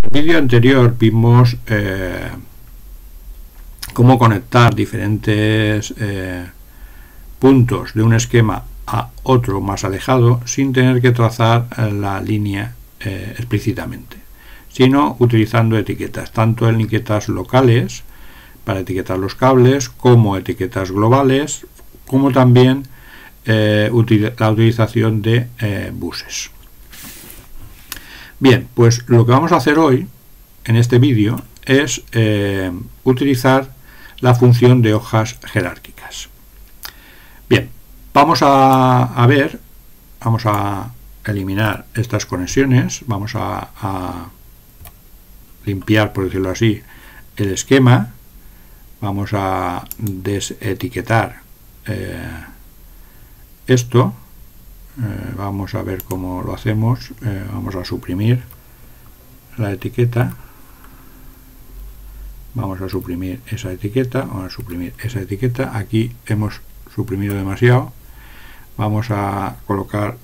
el vídeo anterior vimos cómo conectar diferentes puntos de un esquema a otro más alejado sin tener que trazar la línea explícitamente, sino utilizando etiquetas, tanto en etiquetas locales para etiquetar los cables, como etiquetas globales, como también la utilización de buses. Bien, pues lo que vamos a hacer hoy en este vídeo es utilizar la función de hojas jerárquicas. Bien, vamos a ver, vamos a eliminar estas conexiones, vamos a limpiar, por decirlo así, el esquema, vamos a desetiquetar esto, vamos a ver cómo lo hacemos, vamos a suprimir la etiqueta, vamos a suprimir esa etiqueta, vamos a suprimir esa etiqueta, aquí hemos suprimido demasiado, vamos a colocar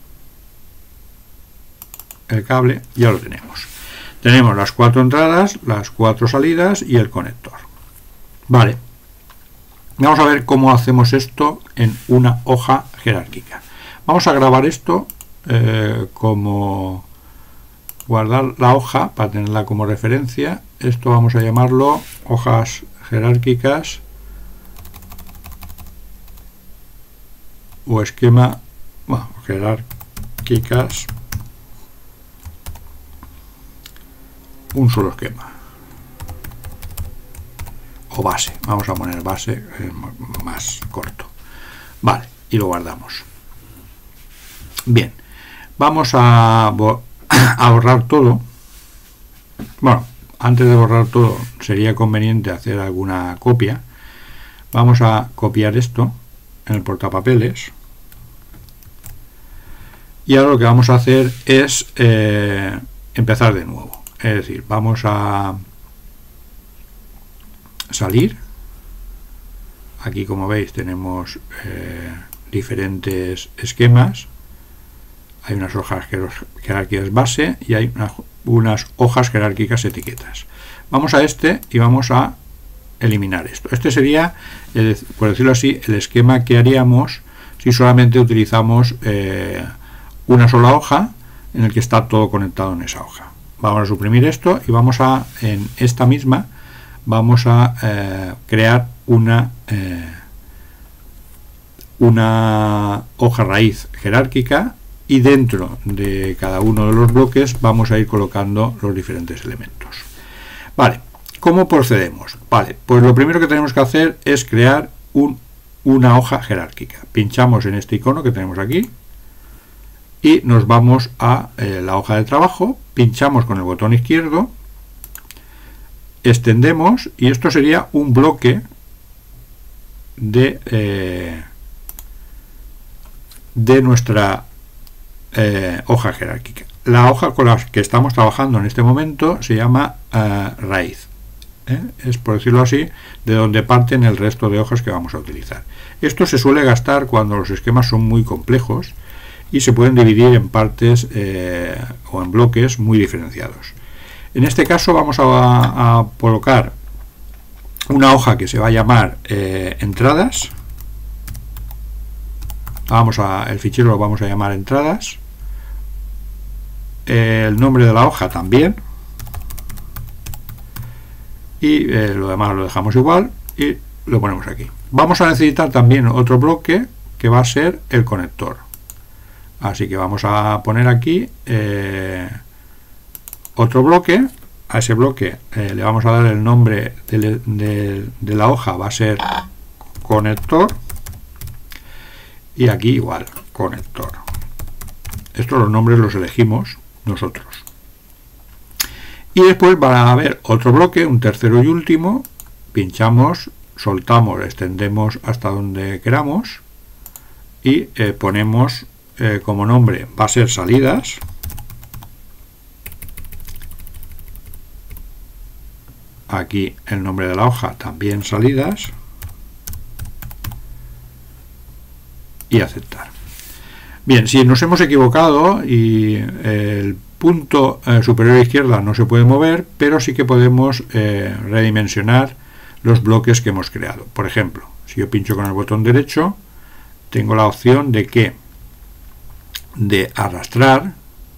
el cable, ya lo tenemos. Tenemos las 4 entradas, las 4 salidas y el conector. Vale, vamos a ver cómo hacemos esto en una hoja jerárquica. Vamos a grabar esto como guardar la hoja para tenerla como referencia. Esto vamos a llamarlo hojas jerárquicas o esquema, bueno, jerárquicas, un solo esquema o base, vamos a poner base más corto. Vale, y lo guardamos. Bien, vamos a borrar todo. Bueno, antes de borrar todo sería conveniente hacer alguna copia. Vamos a copiar esto en el portapapeles y ahora lo que vamos a hacer es empezar de nuevo. Es decir, vamos a salir. Aquí, como veis, tenemos diferentes esquemas. Hay unas hojas jerárquicas base y hay unas hojas jerárquicas etiquetas. Vamos a este y vamos a eliminar esto. Este sería, por decirlo así, el esquema que haríamos si solamente utilizamos una sola hoja en el que está todo conectado en esa hoja. Vamos a suprimir esto y vamos a, en esta misma, vamos a crear una hoja raíz jerárquica y dentro de cada uno de los bloques vamos a ir colocando los diferentes elementos. Vale, ¿cómo procedemos? Vale, pues lo primero que tenemos que hacer es crear una hoja jerárquica. Pinchamos en este icono que tenemos aquí y nos vamos a la hoja de trabajo, pinchamos con el botón izquierdo, extendemos y esto sería un bloque de nuestra hoja jerárquica. La hoja con la que estamos trabajando en este momento se llama raíz. Es, por decirlo así, de donde parten el resto de hojas que vamos a utilizar. Esto se suele gastar cuando los esquemas son muy complejos y se pueden dividir en partes o en bloques muy diferenciados. En este caso vamos a colocar una hoja que se va a llamar entradas. El fichero lo vamos a llamar entradas. El nombre de la hoja también. Y lo demás lo dejamos igual y lo ponemos aquí. Vamos a necesitar también otro bloque que va a ser el conector. Así que vamos a poner aquí otro bloque. A ese bloque le vamos a dar el nombre de la hoja, va a ser conector. Y aquí igual, conector. Estos los nombres los elegimos nosotros. Y después va a haber otro bloque, un tercero y último. Pinchamos, soltamos, extendemos hasta donde queramos y ponemos como nombre, va a ser salidas. Aquí el nombre de la hoja también salidas y aceptar. Bien, si nos hemos equivocado y el punto superior a izquierda no se puede mover, pero sí que podemos redimensionar los bloques que hemos creado. Por ejemplo, si yo pincho con el botón derecho, tengo la opción de arrastrar,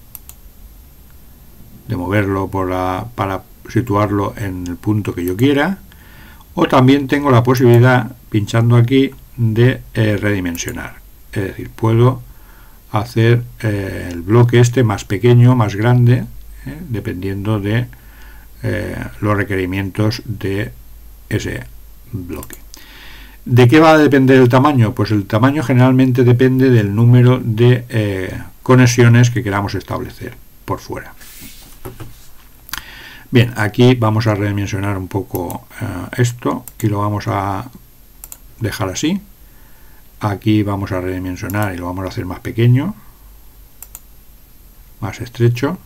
de moverlo para situarlo en el punto que yo quiera, o también tengo la posibilidad, pinchando aquí, de redimensionar. Es decir, puedo hacer el bloque este más pequeño, más grande, dependiendo de los requerimientos de ese bloque. ¿De qué va a depender el tamaño? Pues el tamaño generalmente depende del número de conexiones que queramos establecer por fuera. Bien, aquí vamos a redimensionar un poco esto y lo vamos a dejar así. Aquí vamos a redimensionar y lo vamos a hacer más pequeño, más estrecho.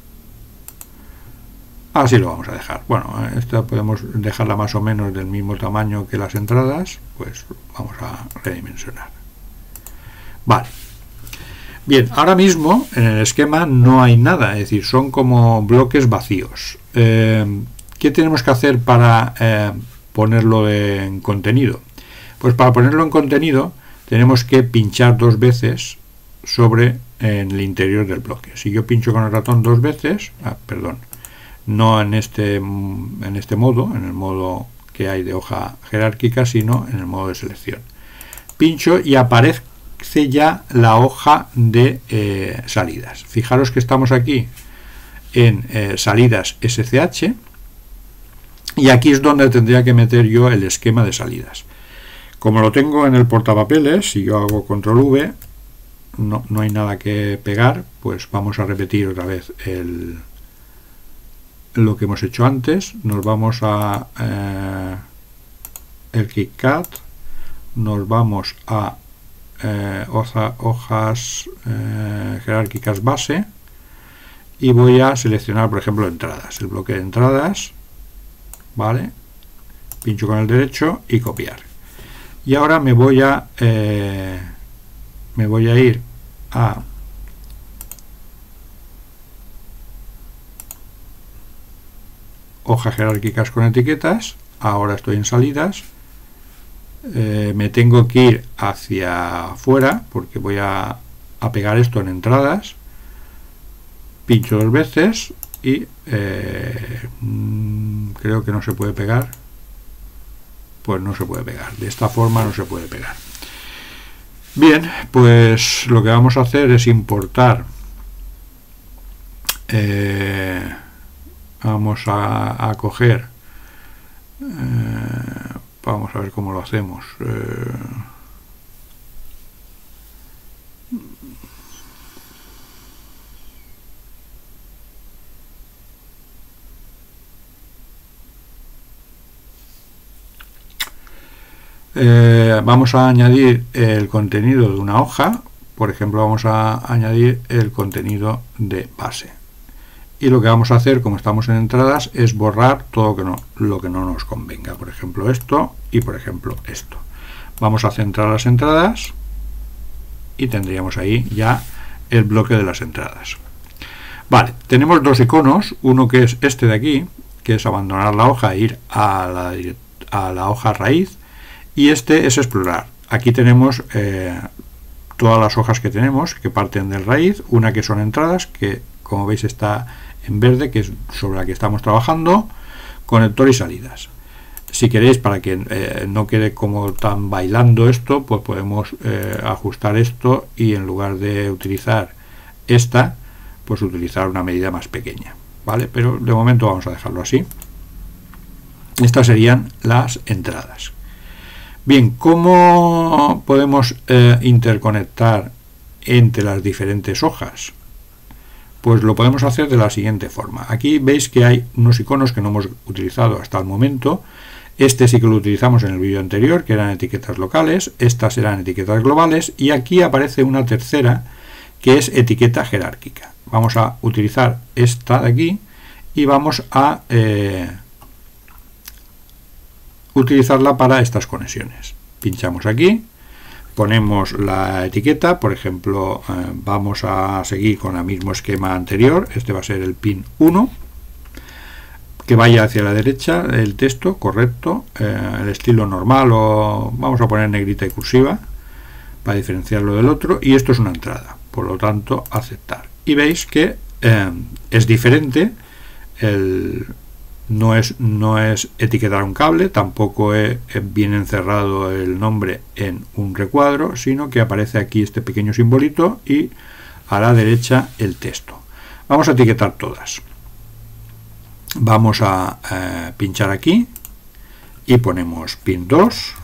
Así lo vamos a dejar. Bueno, esta podemos dejarla más o menos del mismo tamaño que las entradas, pues vamos a redimensionar. Vale. Bien, ahora mismo en el esquema no hay nada, es decir, son como bloques vacíos. ¿Qué tenemos que hacer para ponerlo en contenido? Pues para ponerlo en contenido tenemos que pinchar 2 veces sobre en el interior del bloque. Si yo pincho con el ratón 2 veces, no en este modo, en el modo que hay de hoja jerárquica, sino en el modo de selección. Pincho y aparece ya la hoja de salidas. Fijaros que estamos aquí en salidas SCH y aquí es donde tendría que meter yo el esquema de salidas. Como lo tengo en el portapapeles, si yo hago control V, no hay nada que pegar, pues vamos a repetir otra vez lo que hemos hecho antes. Nos vamos a el KitKat, nos vamos a hojas jerárquicas base y voy a seleccionar, por ejemplo, entradas, el bloque de entradas, vale, pincho con el derecho y copiar. Y ahora me voy a ir a hojas jerárquicas con etiquetas. Ahora estoy en salidas. Me tengo que ir hacia afuera porque voy a pegar esto en entradas. Pincho 2 veces y creo que no se puede pegar. Pues no se puede pegar. De esta forma no se puede pegar. Bien, pues lo que vamos a hacer es importar. Vamos a coger. Vamos a ver cómo lo hacemos. Vamos a añadir el contenido de una hoja. Por ejemplo, vamos a añadir el contenido de base. Y lo que vamos a hacer, como estamos en entradas, es borrar todo lo que no nos convenga. Por ejemplo, esto y por ejemplo esto. Vamos a centrar las entradas y tendríamos ahí ya el bloque de las entradas. Vale, tenemos 2 iconos. Uno que es este de aquí, que es abandonar la hoja e ir a la hoja raíz. Y este es explorar. Aquí tenemos todas las hojas que tenemos, que parten del raíz. Una que son entradas, que como veis está en verde, que es sobre la que estamos trabajando, conector y salidas. Si queréis, para que no quede como tan bailando esto, pues podemos ajustar esto y en lugar de utilizar esta, pues utilizar una medida más pequeña, ¿vale? Pero de momento vamos a dejarlo así. Estas serían las entradas. Bien, ¿cómo podemos interconectar entre las diferentes hojas? Pues lo podemos hacer de la siguiente forma. Aquí veis que hay unos iconos que no hemos utilizado hasta el momento. Este sí que lo utilizamos en el vídeo anterior, que eran etiquetas locales. Estas eran etiquetas globales. Y aquí aparece una tercera, que es etiqueta jerárquica. Vamos a utilizar esta de aquí y vamos a utilizarla para estas conexiones. Pinchamos aquí. ponemos la etiqueta, por ejemplo, vamos a seguir con el mismo esquema anterior, este va a ser el pin 1, que vaya hacia la derecha el texto, correcto, el estilo normal o vamos a poner negrita y cursiva para diferenciarlo del otro, y esto es una entrada, por lo tanto aceptar. Y veis que es diferente, no es etiquetar un cable, tampoco viene encerrado el nombre en un recuadro, sino que aparece aquí este pequeño simbolito y a la derecha el texto. Vamos a etiquetar todas. Vamos a pinchar aquí y ponemos pin 2,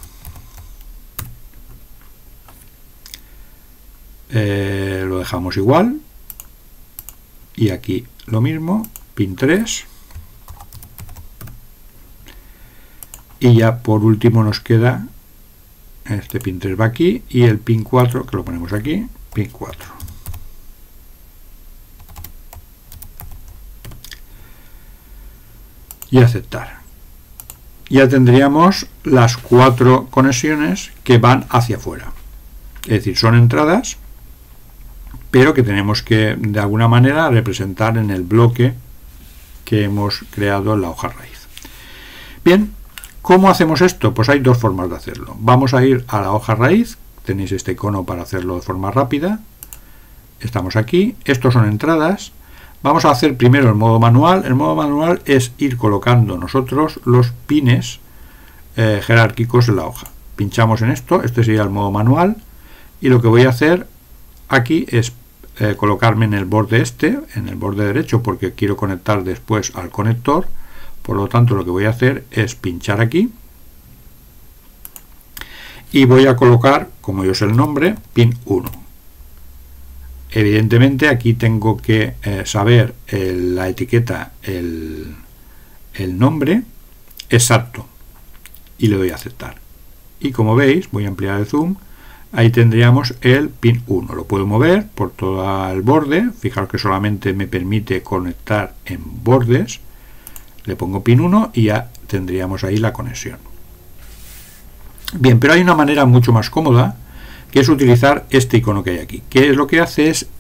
lo dejamos igual, y aquí lo mismo, pin 3, y ya por último nos queda este pin 3 va aquí y el pin 4 que lo ponemos aquí, pin 4. Y aceptar. Ya tendríamos las 4 conexiones que van hacia afuera. Es decir, son entradas, pero que tenemos que de alguna manera representar en el bloque que hemos creado en la hoja raíz. Bien, ¿cómo hacemos esto? Pues hay dos formas de hacerlo. Vamos a ir a la hoja raíz, tenéis este icono para hacerlo de forma rápida. Estamos aquí, estos son entradas. Vamos a hacer primero el modo manual. El modo manual es ir colocando nosotros los pines jerárquicos en la hoja. Pinchamos en esto, este sería el modo manual, y lo que voy a hacer aquí es colocarme en el borde en el borde derecho, porque quiero conectar después al conector. Por lo tanto, lo que voy a hacer es pinchar aquí y voy a colocar, como yo sé el nombre, pin 1. Evidentemente aquí tengo que saber la etiqueta, el nombre exacto, y le doy a aceptar. Y como veis, voy a ampliar el zoom, ahí tendríamos el pin 1. Lo puedo mover por todo el borde, fijaros que solamente me permite conectar en bordes. Le pongo pin 1 y ya tendríamos ahí la conexión. Bien, pero hay una manera mucho más cómoda, que es utilizar este icono que hay aquí, que lo que hace es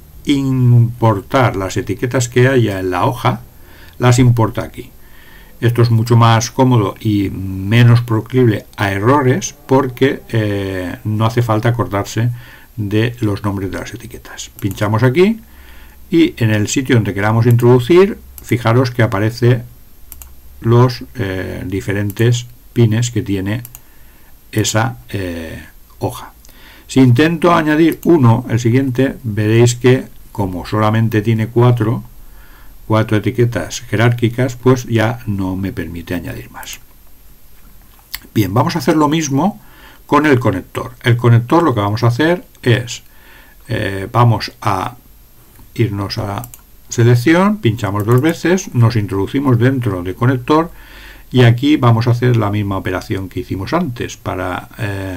importar las etiquetas que haya en la hoja, las importa aquí. Esto es mucho más cómodo y menos proclive a errores, porque no hace falta acordarse de los nombres de las etiquetas. Pinchamos aquí y en el sitio donde queramos introducir, fijaros que aparece los diferentes pines que tiene esa hoja. Si intento añadir uno, el siguiente, veréis que como solamente tiene cuatro etiquetas jerárquicas, pues ya no me permite añadir más. Bien, vamos a hacer lo mismo con el conector. El conector lo que vamos a hacer es, vamos a irnos a selección, pinchamos dos veces, nos introducimos dentro de conector y aquí vamos a hacer la misma operación que hicimos antes para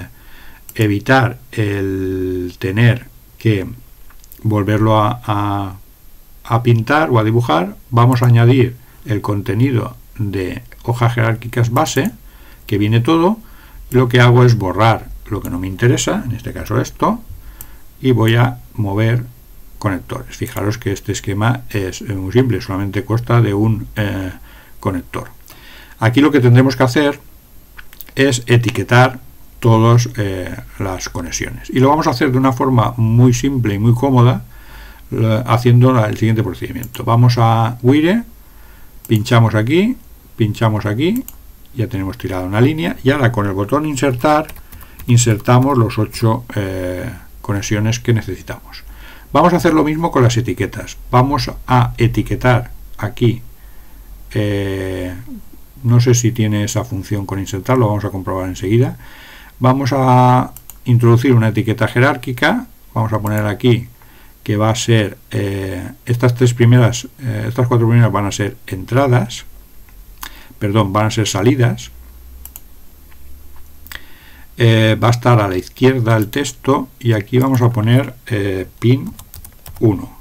evitar el tener que volverlo a pintar o a dibujar. Vamos a añadir el contenido de hojas jerárquicas base, que viene todo. Lo que hago es borrar lo que no me interesa, en este caso esto, y voy a mover conectores. Fijaros que este esquema es muy simple, solamente consta de un conector. Aquí lo que tendremos que hacer es etiquetar todas las conexiones, y lo vamos a hacer de una forma muy simple y muy cómoda, haciendo el siguiente procedimiento. Vamos a Wire, pinchamos aquí, ya tenemos tirada una línea, y ahora con el botón insertar insertamos los 8 conexiones que necesitamos. Vamos a hacer lo mismo con las etiquetas. Vamos a etiquetar aquí, no sé si tiene esa función con insertar, lo vamos a comprobar enseguida. Vamos a introducir una etiqueta jerárquica, vamos a poner aquí que va a ser, estas 4 primeras van a ser entradas, perdón, van a ser salidas. Va a estar a la izquierda el texto y aquí vamos a poner pin 1.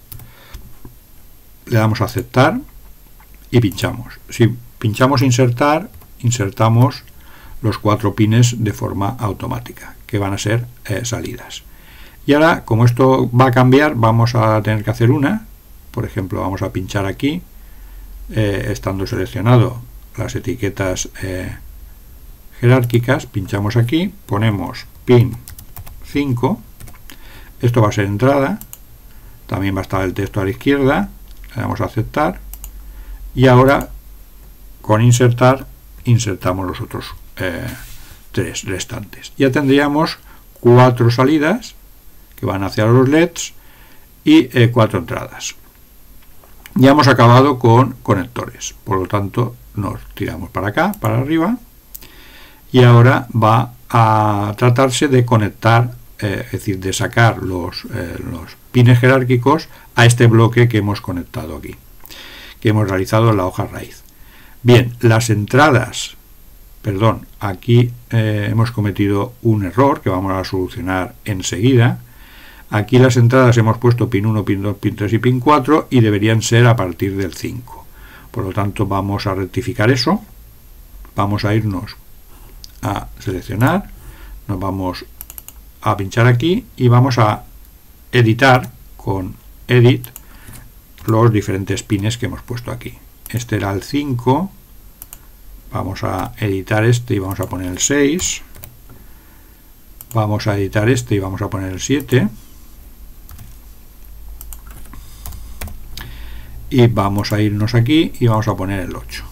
Le damos a aceptar y pinchamos. Si pinchamos insertar, insertamos los 4 pines de forma automática, que van a ser salidas. Y ahora, como esto va a cambiar, vamos a tener que hacer una. Por ejemplo, vamos a pinchar aquí, estando seleccionado las etiquetas jerárquicas, pinchamos aquí, ponemos pin 5, esto va a ser entrada, también va a estar el texto a la izquierda, le damos a aceptar, y ahora con insertar, insertamos los otros 3 restantes. Ya tendríamos 4 salidas que van hacia los LEDs y 4 entradas. Ya hemos acabado con conectores, por lo tanto nos tiramos para acá, para arriba, y ahora va a tratarse de conectar, es decir, de sacar los pines jerárquicos a este bloque que hemos conectado aquí, que hemos realizado en la hoja raíz. Bien, las entradas, perdón, aquí hemos cometido un error que vamos a solucionar enseguida. Aquí las entradas hemos puesto pin 1, pin 2, pin 3 y pin 4 y deberían ser a partir del 5. Por lo tanto, vamos a rectificar eso. Vamos a irnos a seleccionar, nos vamos a pinchar aquí y vamos a editar con Edit los diferentes pines que hemos puesto aquí. Este era el 5, vamos a editar este y vamos a poner el 6, vamos a editar este y vamos a poner el 7, y vamos a irnos aquí y vamos a poner el 8.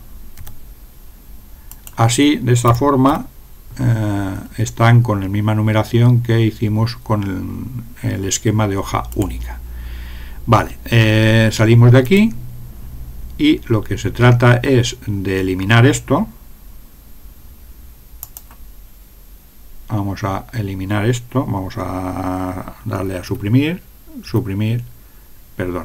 Así, de esta forma, están con la misma numeración que hicimos con el esquema de hoja única. Vale, salimos de aquí y lo que se trata es de eliminar esto. Vamos a eliminar esto, vamos a darle a suprimir, perdón.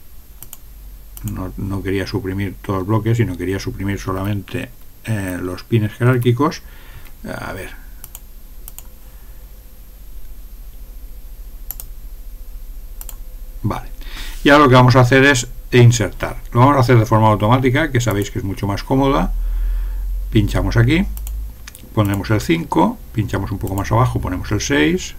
No quería suprimir todo el bloque, sino quería suprimir solamente los pines jerárquicos. A ver, vale, y ahora lo que vamos a hacer es insertar. Lo vamos a hacer de forma automática, que sabéis que es mucho más cómoda. Pinchamos aquí, ponemos el 5, pinchamos un poco más abajo, ponemos el 6,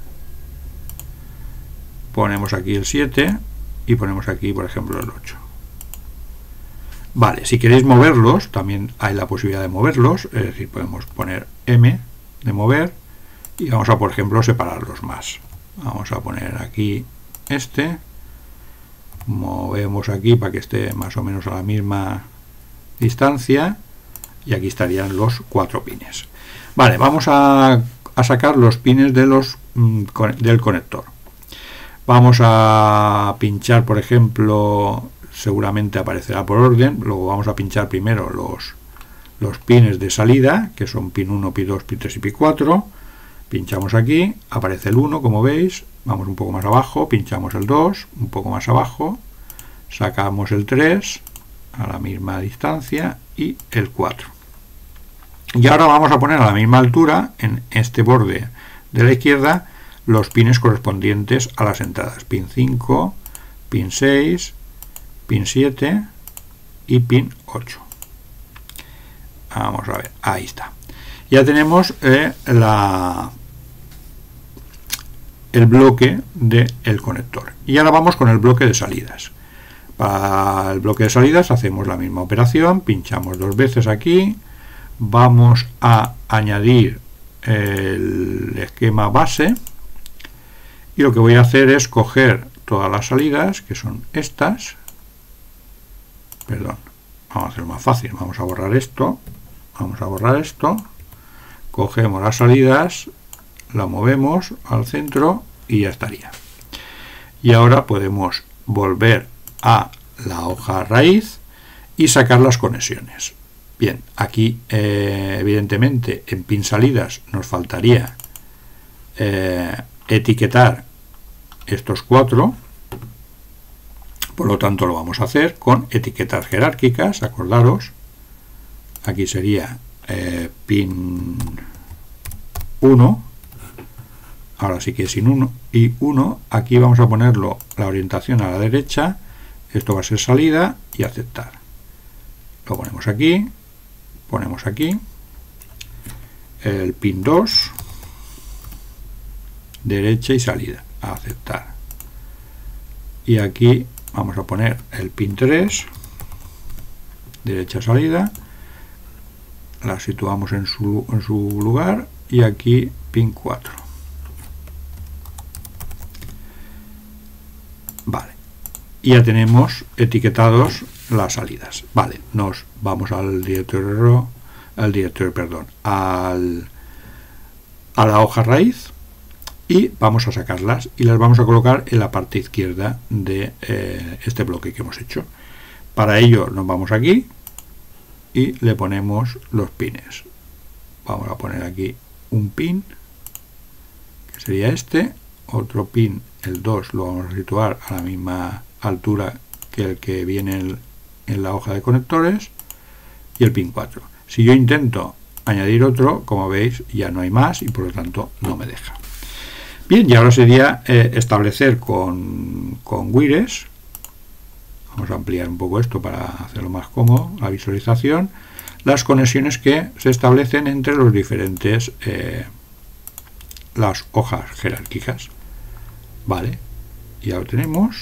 ponemos aquí el 7 y ponemos aquí, por ejemplo, el 8. Vale, si queréis moverlos, también hay la posibilidad de moverlos, es decir, podemos poner M de mover y vamos a, por ejemplo, separarlos más. Vamos a poner aquí este, movemos aquí para que esté más o menos a la misma distancia y aquí estarían los 4 pines. Vale, vamos a sacar los pines de del conector. Vamos a pinchar, por ejemplo, seguramente aparecerá por orden, luego vamos a pinchar primero los pines de salida, que son pin 1, pin 2, pin 3 y pin 4. Pinchamos aquí, aparece el 1, como veis, vamos un poco más abajo, pinchamos el 2, un poco más abajo, sacamos el 3 a la misma distancia y el 4. Y ahora vamos a poner a la misma altura, en este borde de la izquierda, los pines correspondientes a las entradas, pin 5, pin 6, pin 7 y pin 8. Vamos a ver, ahí está. Ya tenemos el bloque del conector. Y ahora vamos con el bloque de salidas. Para el bloque de salidas hacemos la misma operación, pinchamos 2 veces aquí, vamos a añadir el esquema base y lo que voy a hacer es coger todas las salidas, que son estas. Perdón, vamos a hacerlo más fácil, vamos a borrar esto, cogemos las salidas, la movemos al centro y ya estaría. Y ahora podemos volver a la hoja raíz y sacar las conexiones. Bien, aquí evidentemente en pin salidas nos faltaría etiquetar estos 4, por lo tanto lo vamos a hacer con etiquetas jerárquicas. Acordaros, aquí sería pin 1, ahora sí que sin 1 y 1, aquí vamos a ponerlo la orientación a la derecha, esto va a ser salida y aceptar. Lo ponemos aquí el pin 2, derecha y salida, a aceptar. Y aquí vamos a poner el pin 3, derecha, salida, la situamos en su lugar, y aquí pin 4. Vale, y ya tenemos etiquetados las salidas. Vale, nos vamos al directorio, a la hoja raíz, y vamos a sacarlas y las vamos a colocar en la parte izquierda de este bloque que hemos hecho. Para ello nos vamos aquí y le ponemos los pines. Vamos a poner aquí un pin, que sería este, otro pin, el 2, lo vamos a situar a la misma altura que el que viene en la hoja de conectores, y el pin 4. Si yo intento añadir otro, como veis, ya no hay más y por lo tanto no me deja. Bien, y ahora sería establecer con Wires. Vamos a ampliar un poco esto para hacerlo más cómodo, la visualización, las conexiones que se establecen entre los diferentes las hojas jerárquicas. Vale, ya lo tenemos.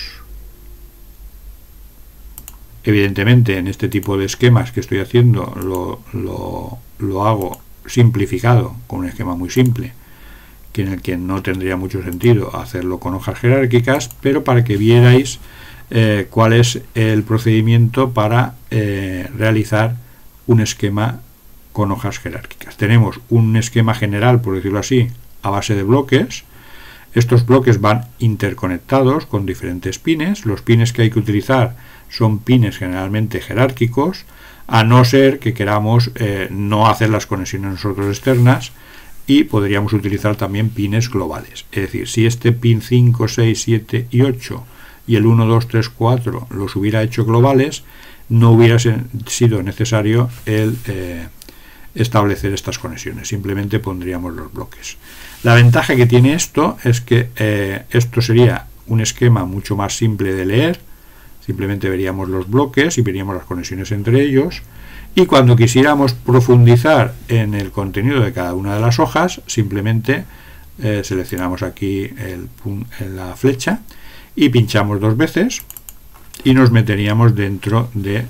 Evidentemente, en este tipo de esquemas que estoy haciendo lo hago simplificado, con un esquema muy simple, que en el que no tendría mucho sentido hacerlo con hojas jerárquicas, pero para que vierais cuál es el procedimiento para realizar un esquema con hojas jerárquicas. Tenemos un esquema general, por decirlo así, a base de bloques. Estos bloques van interconectados con diferentes pines. Los pines que hay que utilizar son pines generalmente jerárquicos, a no ser que queramos no hacer las conexiones nosotros externas, y podríamos utilizar también pines globales. Es decir, si este pin 5, 6, 7 y 8 y el 1, 2, 3, 4 los hubiera hecho globales, no hubiera sido necesario el establecer estas conexiones, simplemente pondríamos los bloques. La ventaja que tiene esto es que esto sería un esquema mucho más simple de leer. Simplemente veríamos los bloques y veríamos las conexiones entre ellos, y cuando quisiéramos profundizar en el contenido de cada una de las hojas, simplemente seleccionamos aquí la flecha y pinchamos 2 veces y nos meteríamos dentro de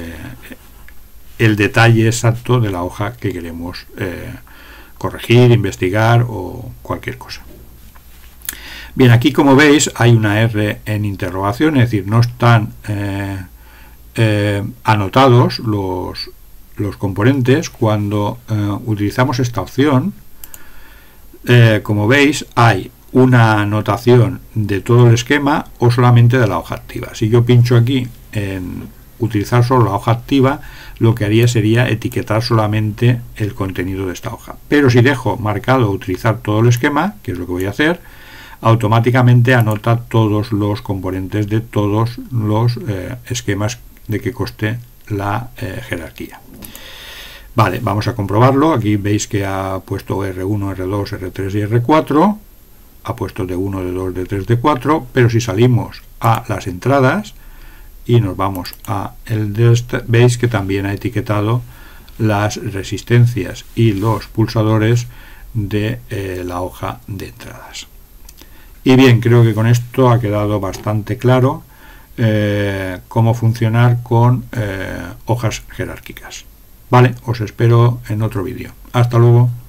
el detalle exacto de la hoja que queremos corregir, investigar o cualquier cosa. Bien, aquí como veis hay una R en interrogación, es decir, no están anotados los componentes. Cuando utilizamos esta opción, como veis, hay una anotación de todo el esquema o solamente de la hoja activa. Si yo pincho aquí en utilizar solo la hoja activa, lo que haría sería etiquetar solamente el contenido de esta hoja. Pero si dejo marcado utilizar todo el esquema, que es lo que voy a hacer, automáticamente anota todos los componentes de todos los esquemas de que conste la jerarquía. Vale, vamos a comprobarlo. Aquí veis que ha puesto R1, R2, R3 y R4. Ha puesto D1, D2, D3, D4. Pero si salimos a las entradas y nos vamos a el veis que también ha etiquetado las resistencias y los pulsadores de la hoja de entradas. Y bien, creo que con esto ha quedado bastante claro cómo funcionar con hojas jerárquicas. Vale, os espero en otro vídeo. Hasta luego.